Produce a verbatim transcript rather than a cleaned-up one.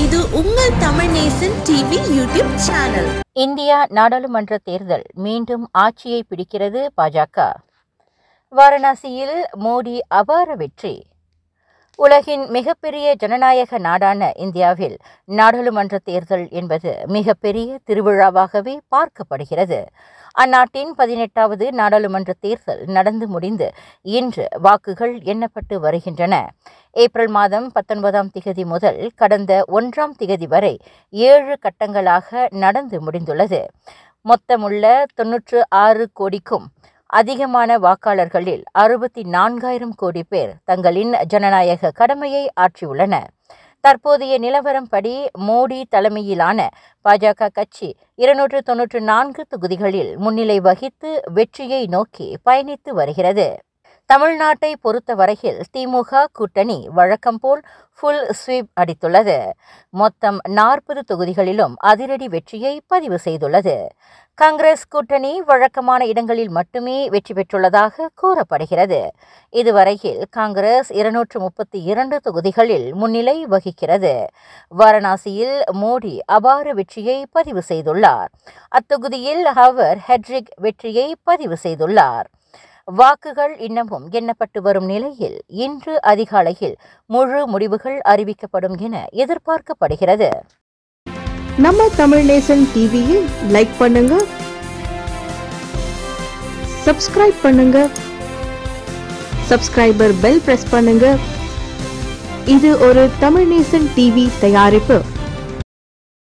இது உங்கள் Tamil Nesan TV YouTube channel. India நாடாளுமன்ற தேர்தல் மீண்டும் ஆட்சியை பிடிக்கிறது பாஜக. வாரணாசியில் மோடி அபார வெற்றி. உலகின் மிகப்பெரிய ஜனநாயக நாடான இந்தியாவில் நாடாளுமன்ற தேர்தல் என்பது மிகப்பெரிய திருவிழாவாகவே பார்க்கப்படுகிறது. அந்நாட்டின் பதினெட்டாவது நாடாளுமன்ற தேர்தல் நடந்து முடிந்து இன்று வாக்குகள் எண்ணப்பட்டு வருகின்றன. ஏப்ரல் மாதம் பத்தொன்பதாம் திகதி முதல் கடந்த ஒன்றாம் திகதி வரை ஏழு கட்டங்களாக நடந்து முடிந்துள்ளது. மொத்தமுள்ள தொன்னூற்று ஆறு கோடிக்கும் அதிகமான வாக்காளர்களில் அறுபத்தி நான்காயிரம் கோடி பேர் தங்களின் ஜனநாயக கடமையை ஆற்றியுள்ளனர். தற்போதைய நிலவரம்படி மோடி தலைமையிலான பாஜக கட்சி இருநூற்று தொன்னூற்று நான்கு தொகுதிகளில் முன்னிலை வகித்து வெற்றியை நோக்கி பயணித்து வருகிறது. தமிழ்நாட்டை பொறுத்தவரையில் திமுக கூட்டணி வழக்கம் போல் ஃபுல் ஸ்வீப் அடித்துள்ளது. மொத்தம் நாற்பது தொகுதிகளிலும் அதிரடி வெற்றியை பதிவு செய்துள்ளது. காங்கிரஸ் கூட்டணி வழக்கமான இடங்களில் மட்டுமே வெற்றி பெற்றுள்ளதாக கூறப்படுகிறது. இதுவரையில் காங்கிரஸ் இருநூற்று முப்பத்தி இரண்டு தொகுதிகளில் முன்னிலை வகிக்கிறது. வாரணாசியில் மோடி அபார வெற்றியை பதிவு செய்துள்ளார். அத்தொகுதியில் அவர் ஹெட்ரிக் வெற்றியை பதிவு செய்துள்ளார். வாக்குகள் இன்னமும் எண்ணப்பட்டு வரும் நிலையில் இன்று அதிகாலையில் முழு முடிவுகள் அறிவிக்கப்படும் என எதிர்பார்க்கப்படுகிறது. நம்ம தமிழ் நேசன் டிவியை லைக் பண்ணுங்க, சப்ஸ்கிரைப் பண்ணுங்க, சப்ஸ்கிரைபர் பெல் பிரஸ் பண்ணுங்க. இது ஒரு தமிழ் நேசன் டிவி தயாரிப்பு.